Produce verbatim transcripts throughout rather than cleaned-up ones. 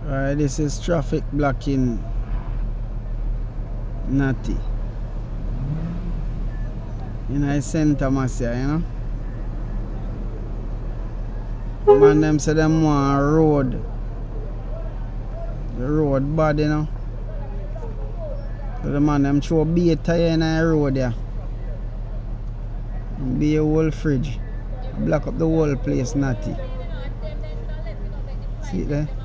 Alright, this is traffic blocking Natty. In Saint Thomas here, you know. Man, them say them want a road. The road bad, you know. So the man them throw be a tire in the road there. Be a whole fridge. Block up the whole place, Natty. See it there?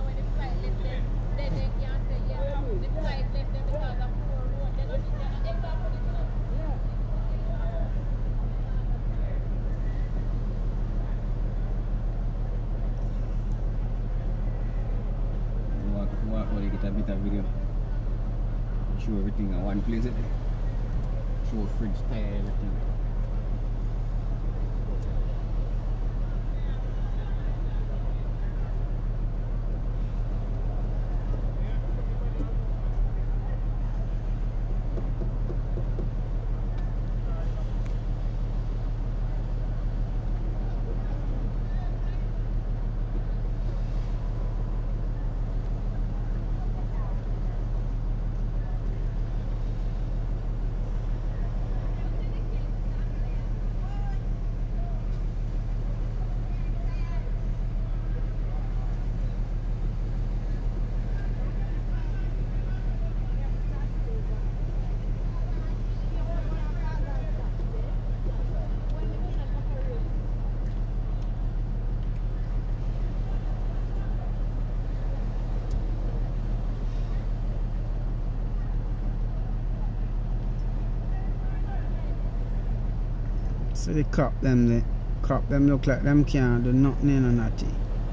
Get a bit of video. Show everything in one place. Show fridge, tire, everything. So the cop them, the cop them look like them can't do nothing in a Natty.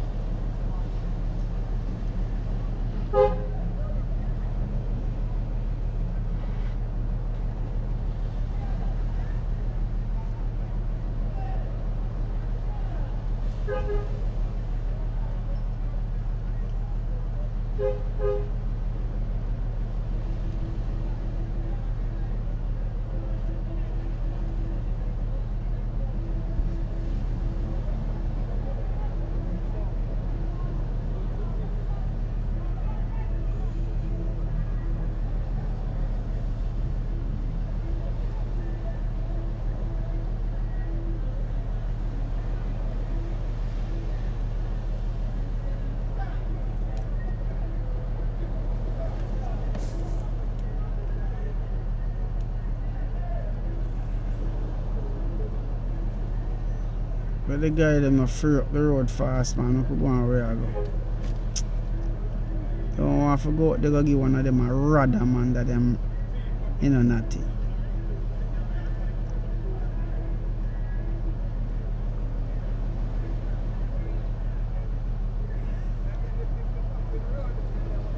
But the guy them a free up the road fast, man. I could go on where I go. Don't want to go out, they go give one of them a radder, man, that them in a Natty.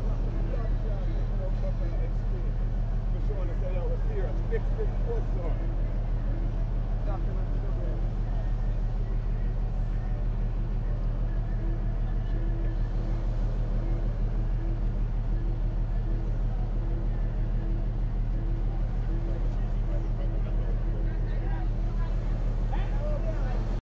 Fix this